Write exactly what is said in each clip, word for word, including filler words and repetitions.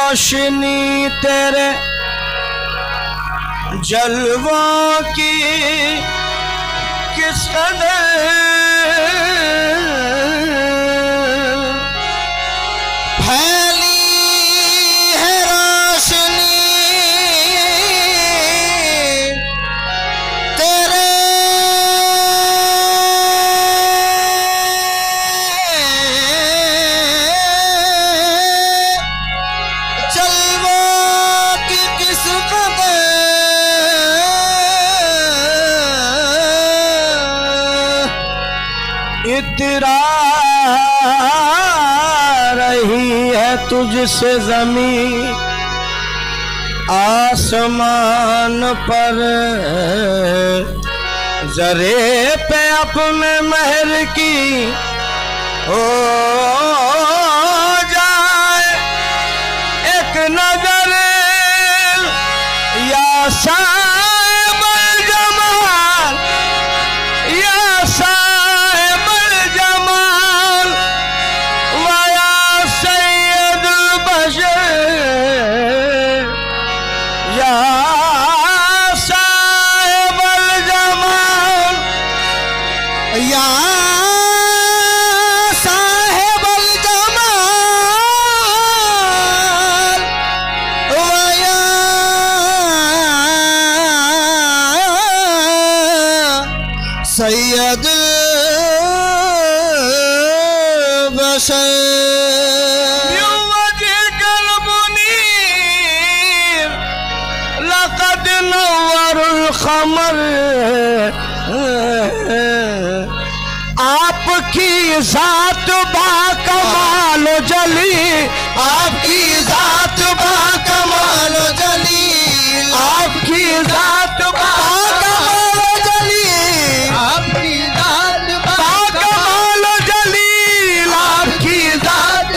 रोशनी तेरे जलवों की किस कदर फैली है रोशनी तेरे जलवों की किस कदर इतरा रही है तुझसे ज़मीं आसमान पर जरे पे अपने महर की हो जाए एक नजर या साहिबुल जमाल या साहिबुल जमाल वया सैयदुल बशर या साहिबुल जमाल या साहिबुल जमाल वया सैयदुल बशर युवजिकल मुनीर लक़द नव्वरुल क़मर आपकी ज़ात बाकमाल जली आपकी ज़ात बाकमाल जली आपकी ज़ात बाकमाल जली आपकी ज़ात बाकमाल जलील आपकी ज़ात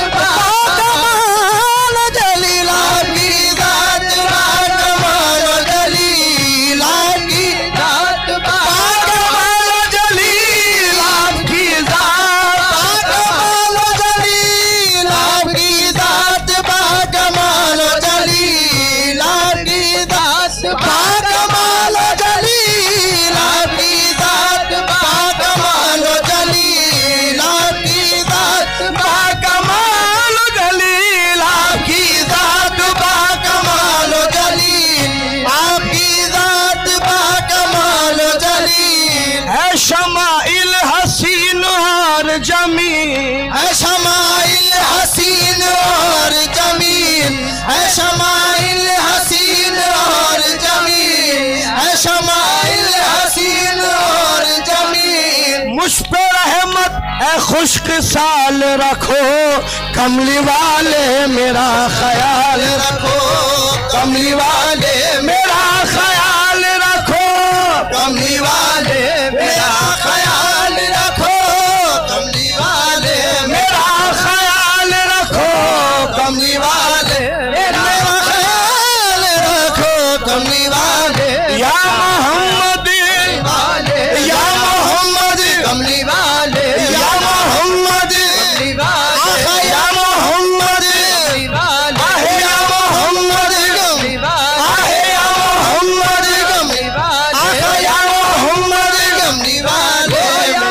बाकमाल जलील आपकी ज़ात बाकमाल जलील आपकी ज़ात बाकमाल जलील आपकी ज़ात बाकमाल जलील आपकी ज़ात बाकमाल जलील आपकी ज़ात बाकमाल जलील आपकी ज़ात बाकमाल जलील आपकी ज़ात बाकमाल जलील आपकी ज़ात बाकमाल जलील आपकी ज़ात बाकमाल जलील है शमाइल हसीन और जमीन है शमाइल हसीन और जमील है शमाइल हसीन और जमील है शमाइल हसीन और जमील मुझ पे रहमत है खुश्क साल रखो कमली वाले मेरा ख्याल रखो कमली वाले मेरा ख्याल रखो कमली वाले मेरा ख्याल रखो कमली वाले मेरा ख्याल रखो कमली वाले मेरा ख्याल रखो कमली वाले या मोहम्मद वाले या मोहम्मद कमली वाले या मोहम्मद कमली वाले या मोहम्मद कमली वाले आहे या मोहम्मद कमली वाले आहे या मोहम्मद कमली वाले आहे या मोहम्मद कमली वाले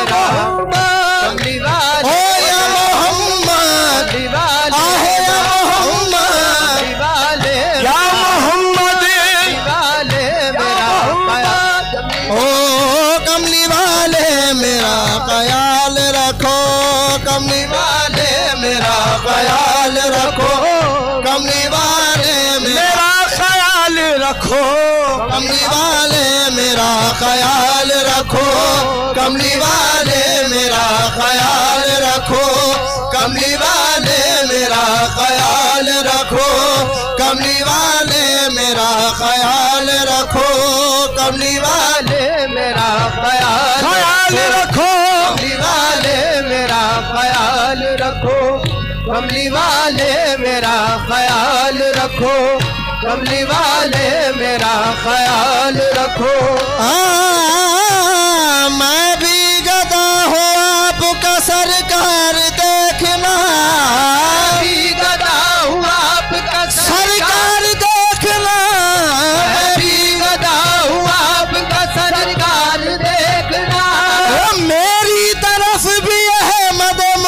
कमली वाले ओ या मोहम्मद कमली वाले आहे या मोहम्मद कमली वाले या मोहम्मद वाले मेरा ख्याल ओ कमली वाले मेरा ख्याल रखो कमली वाले मेरा ख्याल रखो कमली वाले मेरा मेरा ख्याल रखो कमली वाले मेरा ख्याल रखो कमली वाले मेरा ख्याल रखो कमली वाले मेरा ख्याल रखो कमली वाले मेरा ख्याल रखो कमली वाले मेरा ख्याल ख्याल रखो कमली वाले मेरा ख्याल रखो कमली वाले मेरा ख्याल रखो कमली वाले मेरा ख्याल रखो मैं भी गदा हूँ आपका सरकार देखना भी गदा हूँ आपका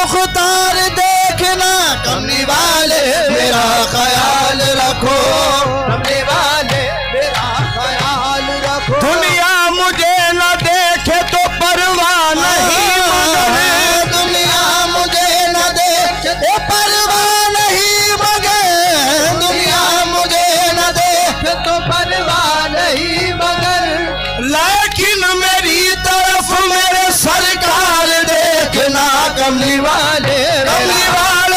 मुख्तार देखना, कमली वाले मेरा ख्याल रखो, कमली वाले मेरा ख्याल रखो। दुनिया मुझे न देखे तो परवाह नहीं, दुनिया मुझे न देखे तो परवाह नहीं, मगर दुनिया मुझे न देखे तो परवाह नहीं, मगर लेकिन मेरी तरफ मेरे सरकार देखना, कमली वाले कमली वाले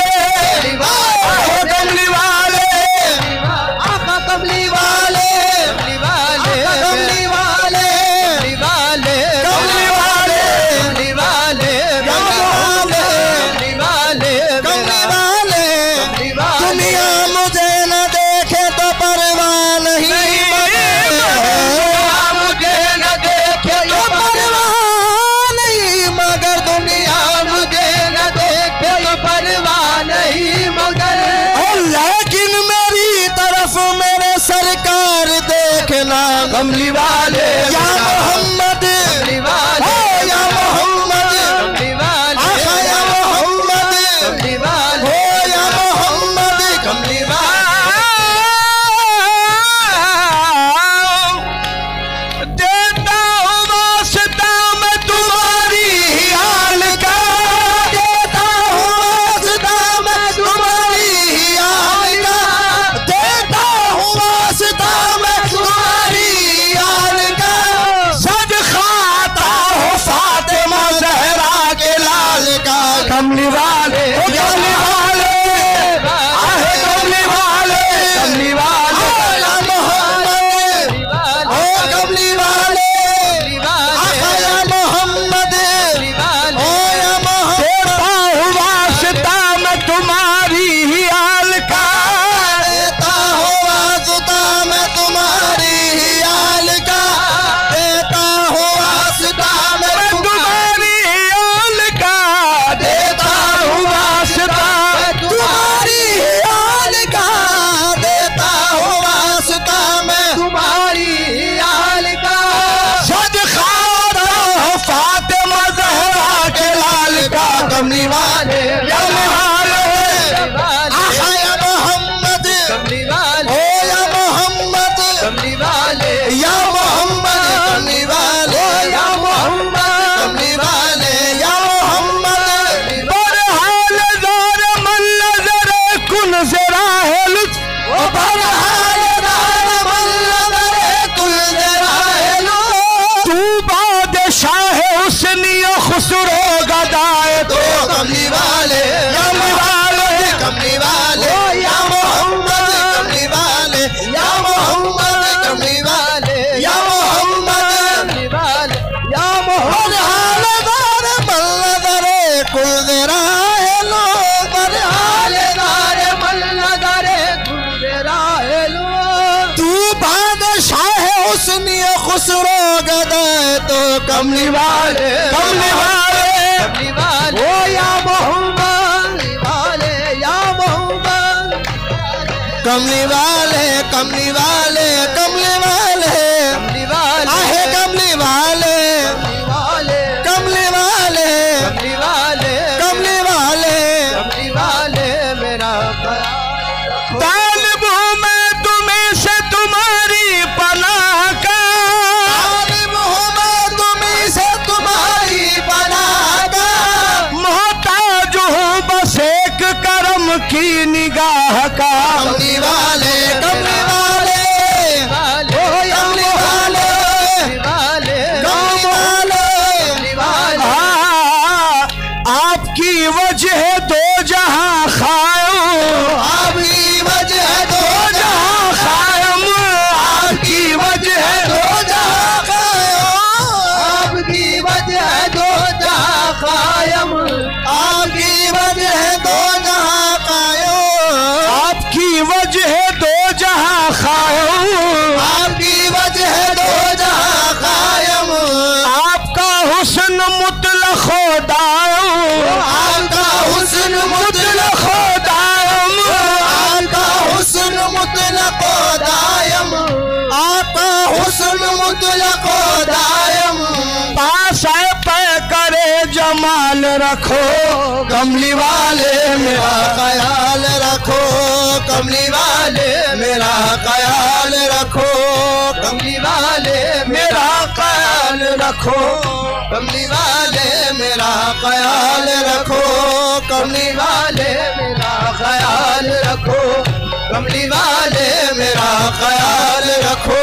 कमली वाले आका कमली वाले कमली वाले कमली वाले कमली वाले कमली वाले कमली वाले कमली वाले कमली वाले कमली वाले। दुनिया मुझे न देखे तो परवाह नहीं, मुझे न देखे तो परवाह नहीं, मगर दुनिया मुझे न देखे तो परवाह नहीं, मगर लेकिन मेरी तरफ मेरे सरकार देखना, कमली वाले या मोहम्मद कमली वाले या मोहम्मद कमली वाले आका या मोहम्मद कमली वाले हो या मोहम्मद कमली वाले। देता हूँ वास्ता मैं तुम्हारी हाल का, देता हूँ वास्ता मैं तुम्हारी हाल का, देता हूँ वास्ता मैं तुम्हारी हाल का। सद खाता हो फातिमा जहरा के लाल का, कमली वाले कमली वाले आहे कमली वाले कमली वाले या मोहम्मद ओ कमली वाले आका या मोहम्मद ओ या मोहम्मद। देता हूँ वास्ता मैं तुम्हारी ही हाल का, देता हूँ वास्ता मैं तुम्हारी हाल का, देता हूँ वास्ता मैं मैं तुम्हारी तुम्हारी हाल का, देता हूँ वास्ता तुम्हारी हाल का, देता हूँ वास्ता मैं तुम्हारी हाल का। सद खाता हो फातिमा जहरा के लाल का, कमली वाले कमली वाले आका या मोहम्मद कमली वाले ओ या मोहम्मद कमली वाले या मोहम्मद कमली वाले या मोहम्मद कमली वाले या मोहम्मद। बरहाल ज़ार मन नज़र कुन ज़रा है लुत्फ, ओ बरहाल दार मल्लदरे कुल जराहलो, तू बादशाह हुस्नी खुसरो गदाए तो कमली वाले कमली वाले कमली वाले या मोहम्मद कमली वाले या मोहम्मद कमली वाले या मोहम्मद कमली वाले या मोहम्मद। बरहाल दार मल्लदरे कुल जराहलो, बरहाल दार मल्लदरे कुल जराहलो, तू बादशाह हुस्नी खुसरो गदाए तो कमली वाले कमली वाले कमली वाले ओ या मोहम्मद वाले या मोहम्मद कमली वाले कमली वाले कमली वाले कमली वाले आहे कमली वाले कमली वाले कमली वाले कमली वाले कमली वाले मेरा तालिब हूँ मैं तुम्हें से तुम्हारी पनाह का, तालिब हूँ मैं तुम्हीं से तुम्हारी पनाह का, मोहताज हूँ बस एक करम की निगाह का, कमली वाले कमली वाले ओ कमली वाले कमली वाले कमली वाले। हाँ, आपकी वजह दो जहां खायम, आपकी वजह दो जहां खायम, आपकी वजह दो जहां कायम, आपकी वजह दो जहां कायम, आपकी वजह दो जहां कायम, आपकी वजह दो जहां खायम, आपकी वजह दो जहां कायम, आपका हुस्न मुतलक खुदायम, आपका हुस्न मुतलक खुदायम, रखो कमली वाले मेरा ख्याल रखो कमली वाले मेरा ख्याल रखो कमली वाले मेरा ख्याल रखो कमली वाले मेरा ख्याल रखो कमली वाले मेरा ख्याल रखो कमली वाले मेरा ख्याल रखो।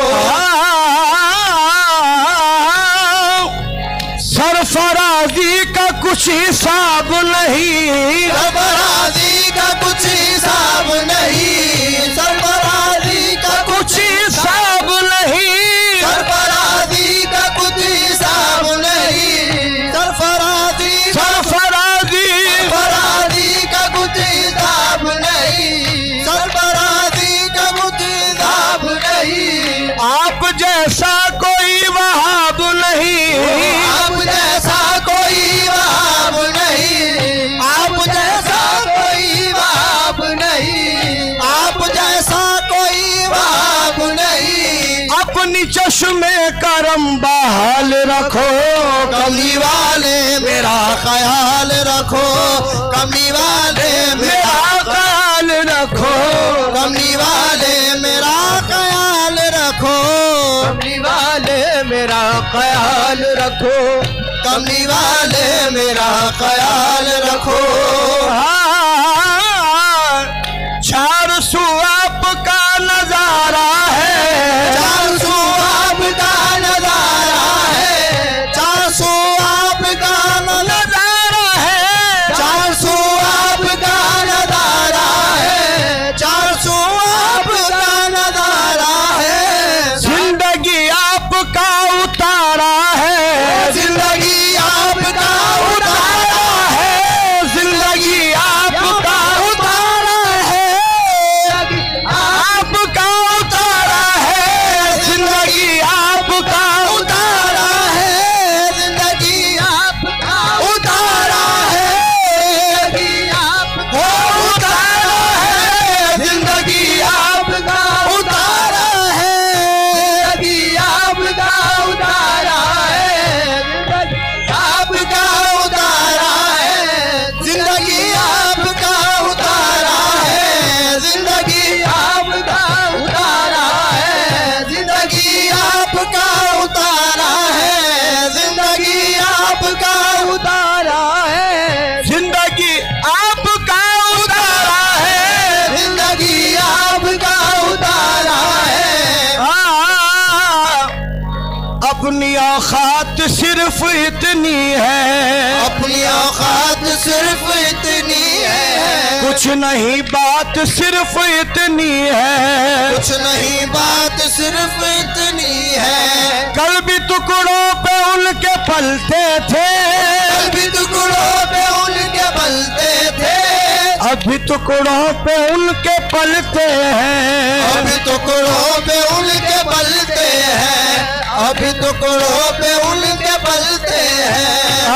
सरफराजी का कुछ हिसाब नहीं, सरफराजी का कुछ हिसाब नहीं, सरफराजी का कुछ हिसाब नहीं, सरफराजी का कुछ हिसाब नहीं, सरफराजी सरफराजी सरफराजी का कुछ हिसाब नहीं, सरफराजी का कुछ हिसाब नहीं। आप जैसा कोई वहाब नहीं, आप जैसा कोई वहाब नहीं, आप जैसा कोई वहाब नहीं, आप जैसा कोई वहाब नहीं। अपनी चश्मे करम बहाल रखो कमली वाले मेरा ख्याल रखो कमली वाले मेरा ख्याल रखो कमली वाले मेरा ख्याल रखो कमली वाले मेरा ख्याल रखो कमली वाले मेरा ख्याल रखो। चार सौ आपका नजारा है, चार सौ आपका नजारा है, चार सौ आपका नजारा है, चार सौ आपका नजारा है, चार सौ आपका नजारा है। जिंदगी आपका उतारा है, जिंदगी आपका उतारा है, जिंदगी आपका उतारा है, आपका उतारा है, जिंदगी आपका उतारा है, जिंदगी आपका उतारा है, जिंदगी आपका उतारा है, जिंदगी आपका उतारा है, जिंदगी आपका उतारा है, जिंदगी आपका उतारा है, जिंदगी आपका उतारा है, जिंदगी आपका उतारा है, जिंदगी आपका उतारा है, जिंदगी आपका उतारा है, जिंदगी आपका उतारा है। जिंदगी आपका उतारा है। हाँ, अपनी औकात सिर्फ इतनी है, अपनी औकात सिर्फ इतनी है, कुछ नहीं बात सिर्फ इतनी है, कुछ नहीं बात सिर्फ इतनी है। कल भी टुकड़ों पे उनके पलते थे, कभी टुकड़ों पे उनके बलते थे, अभी टुकड़ों पे उनके पलते हैं, अभी टुकड़ों पे उनके बलते हैं, अभी टुकड़ों पे उनके बलते हैं।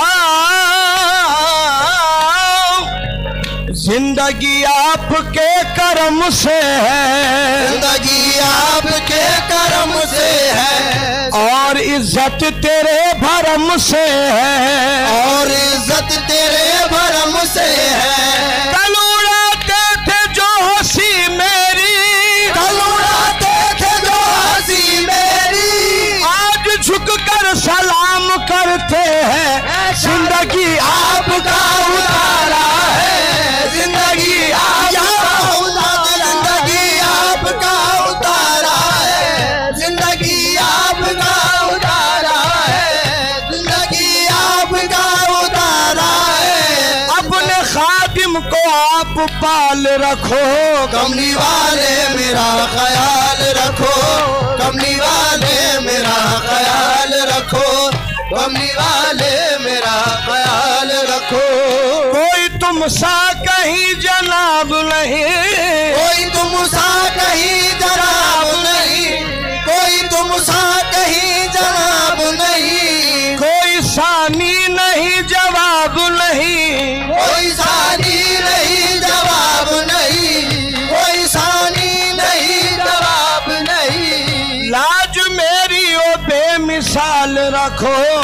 जिंदगी आपके करम से है, जिंदगी आपके करम से है, और इज्जत तेरे भरम से है, और इज्जत तेरे भरम से है। कल उड़ाते थे जो हंसी मेरी, कल उड़ाते थे जो हंसी मेरी, आज झुक कर सलाम करते हैं। जिंदगी आपका उतारा है, जिंदगी आपका उतारा, जिंदगी आपका उतारा है, जिंदगी आपका उतारा है, जिंदगी आपका उतारा है। अपने खादिम को आप पाल रखो कमली वाले मेरा ख्याल रखो, कमली वाले मेरा ख्याल रखो, कमली वाले मेरा ख्याल रखो। कोई तुम सा कहीं जनाब नहीं, कोई तुम सा कहीं जनाब नहीं, कोई तुम सा कहीं जनाब नहीं, कोई सानी नहीं जवाब नहीं, कोई सानी नहीं जवाब नहीं, कोई सानी नहीं जवाब नहीं। लाज मेरी ओ बेमिसाल रखो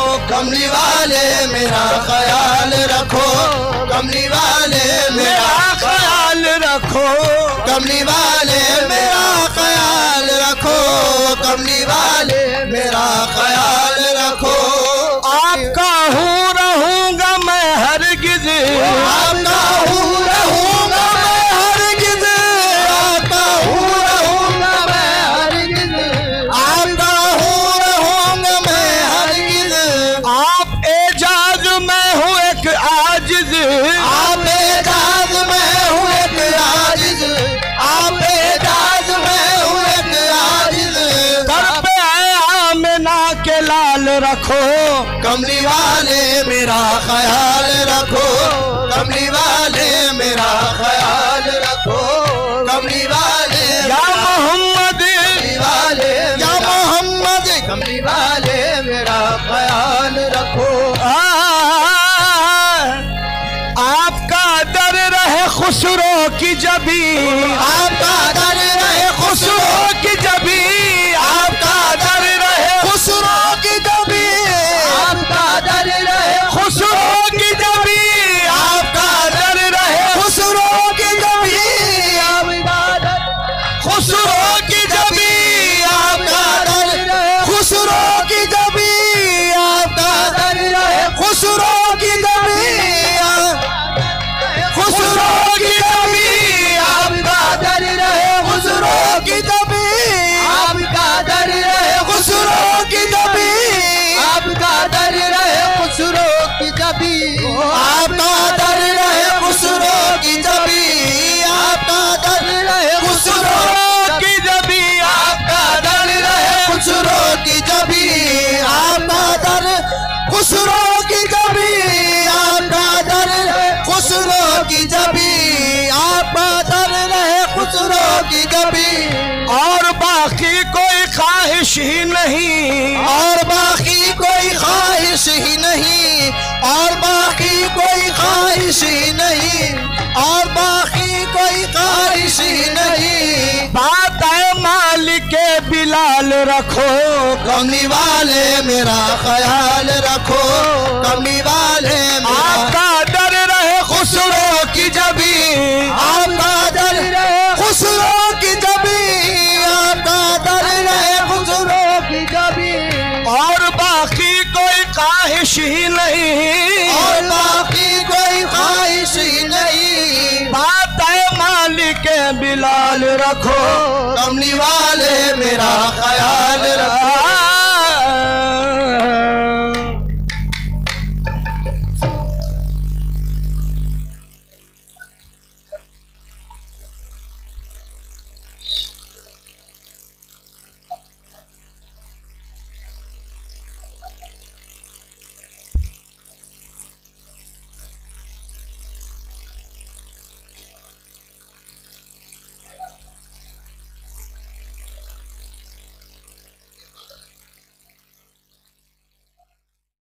कमली वाले मेरा ख्याल रखो, कमली वाले मेरा ख्याल रखो, कमली वाले मेरा ख्याल रखो, कमली वाले मेरा ख्याल रखो। आपका हूँ रहूंगा मैं हरगिज़, आपका हूँ रहूंगा मैं हरगिज़, आपका हूँ रहूंगा मैं हरगिज़, आपका हूँ रहूंगा मैं हरगिज़। आप एजाज मैं हूँ एक आजिज़, आप एजाज मैं हूँ एक आजिज़, आप एजाज मैं हूँ एक आजिज़। सर पे आमिना के लाल रखो, कमली वाले मेरा ख्याल रखो, कमली वाले मेरा ख्याल रखो, कमली वाले या मोहम्मद, कमली वाले या मोहम्मद, कमली वाले मेरा ख्याल रखो। आ, आपका दर रहे खुसरो की जबी, आपका दर रहे खुसरो की जबी, आपका दर रहे खुसरो की जबी, आपका दर रहे खुसरो की जबी, आपका दर रहे खुसरो की जबी, आपका दर खुसरो की जबी, आपका दर रहे खुसरो की जबी, आपका दर रहे खुसरो की जबी, खुसरो की जबी, आपका दर रहे खुसरो की जबी, आपका दर रहे खुसरो की जबी, आपका दर रहे खुसरो की जबी, आपका दर रहे खुसरो की जबी, आपका दर रहे खुसरो की जबी, आपका दर रहे खुसरो की जबी, आपका दर खुसरो की जबी, आपका दर खुसरो की जबी, आपका दर रहे खुसरो की जबी। और बाकी कोई ख्वाहिश ही नहीं, और बाकी कोई ख्वाहिश ही नहीं, और बाकी कोई ख्वाहिश ही नहीं, और बाकी कोई ख्वाहिश ही नहीं। बात है मालिक बिलाल रखो, कमली वाले मेरा ख्याल रखो, कमली वाले मेरा आपका दर रहे खुसरो की जबी, आपका दर रहे खुसरो की जबी, आपका दर रहे खुसरो की जबी, और बाकी कोई ख्वाहिश ही नहीं, और बाकी कोई ख्वाहिश ही नहीं। बात है मालिक बिलाल रखो, कमली वाले मेरा ख्याल रखो,